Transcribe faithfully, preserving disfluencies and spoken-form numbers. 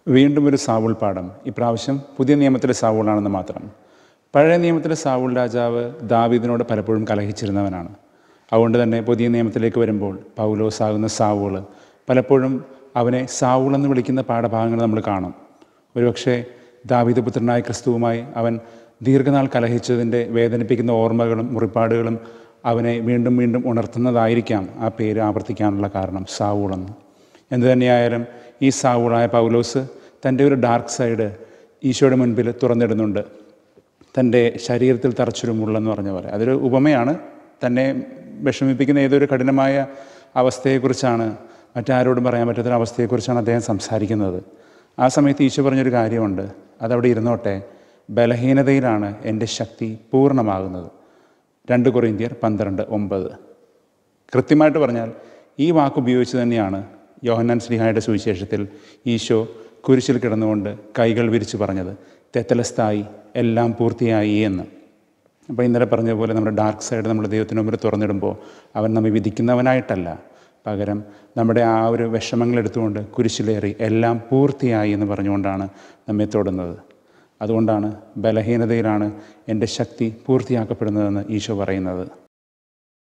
വീണ്ടും ഒരു സാവൂൾ പാഠം. ഇപ്രാവശ്യം പുതിയ നിയമത്തിലെ സാവൂളാണെന്ന് മാത്രം. പഴയ നിയമത്തിലെ സാവൂൾ രാജാവ് ദാവീദിനോട് പലപ്പോഴും കലഹിച്ചിരുന്നവനാണ്. അതുകൊണ്ട് തന്നെ പുതിയ നിയമത്തിലേക്ക് വരുമ്പോൾ പൗലോസ് ആകുന്ന സാവൂൾ പലപ്പോഴും അവനെ സാവൂൾ എന്ന് വിളിക്കുന്ന പാഠഭാഗങ്ങൾ നമ്മൾ കാണും. ഒരുപക്ഷെ ദാവീദ് പുത്രനായ ക്രിസ്തുവുമായി അവൻ ദീർഘനാൾ കലഹിച്ചതിൻ്റെ വേദനിപ്പിക്കുന്ന ഓർമ്മകളും മുറിപ്പാടുകളും അവനെ വീണ്ടും വീണ്ടും ഉണർത്തുന്നതായിരിക്കാം ആ പേര് ആവർത്തിക്കാനുള്ള കാരണം, സാവൂളെന്ന്. എന്തു തന്നെയായാലും ഈ സാവൂളായ പൗലോസ് തൻ്റെ ഒരു ഡാർക്ക് സൈഡ് ഈശോയുടെ മുൻപിൽ തുറന്നിടുന്നുണ്ട്. തൻ്റെ ശരീരത്തിൽ തറച്ചൊരു മുള്ളെന്ന് പറഞ്ഞ പോലെ അതൊരു ഉപമയാണ്. തന്നെ വിഷമിപ്പിക്കുന്ന ഏതൊരു കഠിനമായ അവസ്ഥയെക്കുറിച്ചാണ്, മറ്റാരോടും പറയാൻ പറ്റാത്തൊരവസ്ഥയെക്കുറിച്ചാണ് അദ്ദേഹം സംസാരിക്കുന്നത്. ആ സമയത്ത് ഈശോ പറഞ്ഞൊരു കാര്യമുണ്ട്, അതവിടെ ഇരുന്നോട്ടെ, ബലഹീനതയിലാണ് എൻ്റെ ശക്തി പൂർണ്ണമാകുന്നത്. രണ്ട് കൊറിന്ത്യർ പന്ത്രണ്ട് ഒമ്പത്. കൃത്യമായിട്ട് പറഞ്ഞാൽ ഈ വാക്കുപയോഗിച്ച് തന്നെയാണ് യോഹന്നാൻ ശ്ലീഹായുടെ സുവിശേഷത്തിൽ ഈശോ കുരിശിൽ കിടന്നുകൊണ്ട് കൈകൾ വിരിച്ച് പറഞ്ഞത്, തെത്തലസ്തായി, എല്ലാം പൂർത്തിയായി എന്ന്. അപ്പോൾ ഇന്നലെ പറഞ്ഞ പോലെ നമ്മുടെ ഡാർക്ക് സൈഡ് നമ്മൾ ദൈവത്തിന് മുമ്പിൽ തുറന്നിടുമ്പോൾ അവൻ നമ്മെ വിധിക്കുന്നവനായിട്ടല്ല, പകരം നമ്മുടെ ആ ഒരു വിഷമങ്ങളെടുത്തുകൊണ്ട് കുരിശിലേറി എല്ലാം പൂർത്തിയായി എന്ന് പറഞ്ഞുകൊണ്ടാണ് നമ്മെ തൊടുന്നത്. അതുകൊണ്ടാണ് ബലഹീനതയിലാണ് എൻ്റെ ശക്തി പൂർത്തിയാക്കപ്പെടുന്നതെന്ന് ഈശോ പറയുന്നത്.